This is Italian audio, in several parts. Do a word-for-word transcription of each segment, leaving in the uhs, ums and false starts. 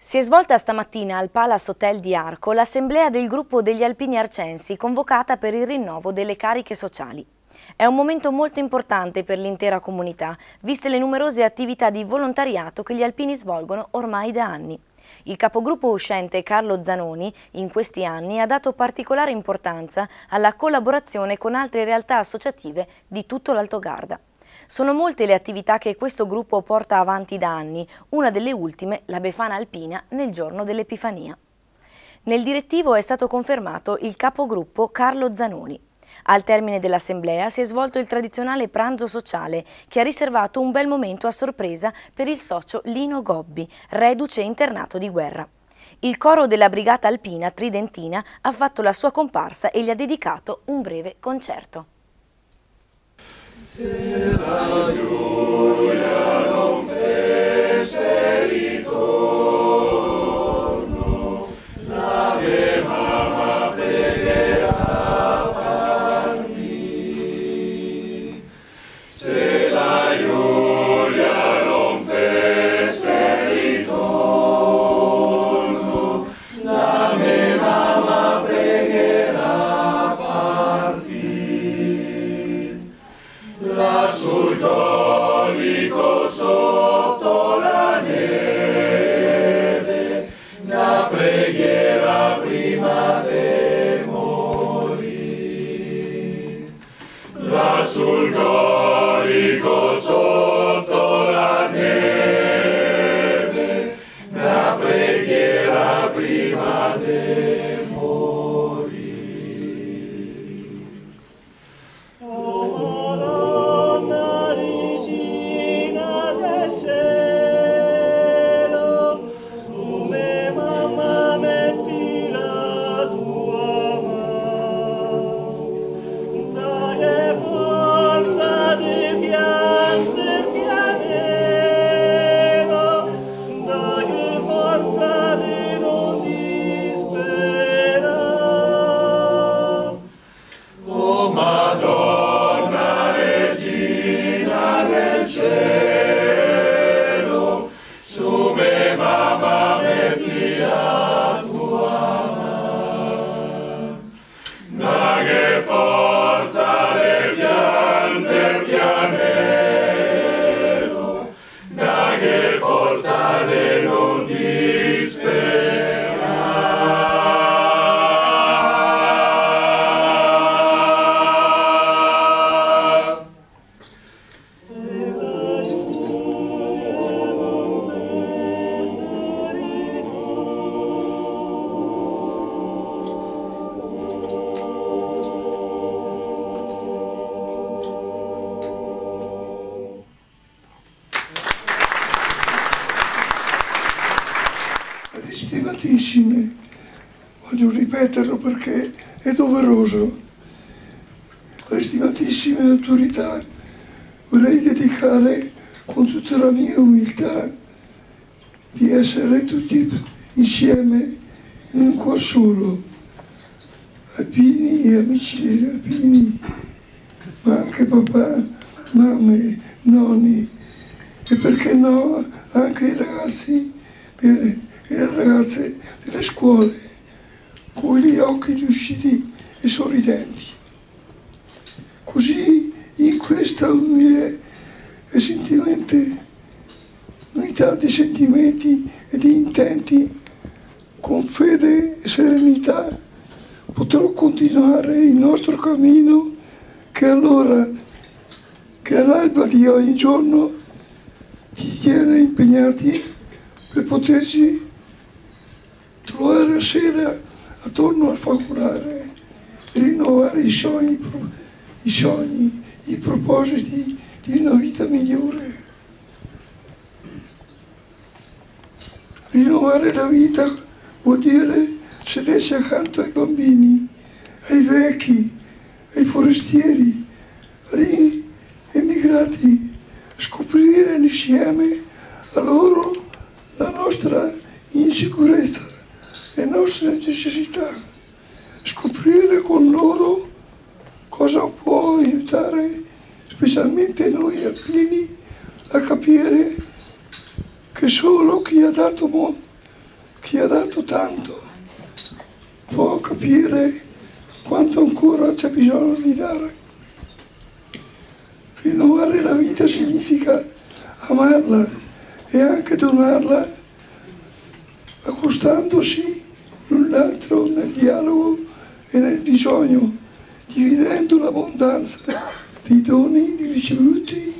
Si è svolta stamattina al Palace Hotel di Arco l'assemblea del gruppo degli alpini arcensi convocata per il rinnovo delle cariche sociali. È un momento molto importante per l'intera comunità, viste le numerose attività di volontariato che gli alpini svolgono ormai da anni. Il capogruppo uscente Carlo Zanoni in questi anni ha dato particolare importanza alla collaborazione con altre realtà associative di tutto l'Alto Garda. Sono molte le attività che questo gruppo porta avanti da anni, una delle ultime la Befana Alpina nel giorno dell'Epifania. Nel direttivo è stato confermato il capogruppo Carlo Zanoni. Al termine dell'assemblea si è svolto il tradizionale pranzo sociale che ha riservato un bel momento a sorpresa per il socio Lino Gobbi, reduce internato di guerra. Il coro della Brigata Alpina Tridentina ha fatto la sua comparsa e gli ha dedicato un breve concerto. Se la Giulia non fece ritorno, la mia mamma pregherà parti. Se la Giulia non fece ritorno, la mia mamma pregherà parti. La sul colico sotto la neve, la preghiera prima di morire. La sul colico sotto la neve, la preghiera prima di morire. Cielo, su me mamma metti la tua mano, da che forza del pianger pianelo, da che forza del non disperare. Stimatissime, voglio ripeterlo perché è doveroso, stimatissime autorità, vorrei dedicare con tutta la mia umiltà di essere tutti insieme in un cuor solo, alpini e amici degli alpini, ma anche papà, mamme, nonni e perché no anche i ragazzi e le ragazze delle scuole con gli occhi lucidi e sorridenti. Così in questa umile e sentimente unità di sentimenti e di intenti, con fede e serenità, potrò continuare il nostro cammino che allora, che all'alba di ogni giorno ci tiene impegnati per poterci trovare la sera attorno al focolare e rinnovare i sogni, i sogni, i propositi di una vita migliore. Rinnovare la vita vuol dire sedersi accanto ai bambini, ai vecchi, ai forestieri, agli emigrati, scoprire insieme a loro la nostra insicurezza, le nostre necessità, scoprire con loro cosa può aiutare specialmente noi alpini a capire che solo chi ha dato chi ha dato tanto può capire quanto ancora c'è bisogno di dare. Rinnovare la vita significa amarla e anche donarla, accostandosi l'un l'altro nel dialogo e nel bisogno, dividendo l'abbondanza dei doni ricevuti,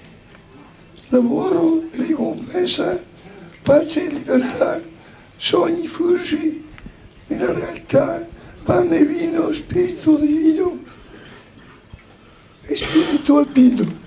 lavoro e ricompensa, pace e libertà, sogni fusi nella realtà, pane e vino, spirito divino e spirito albino.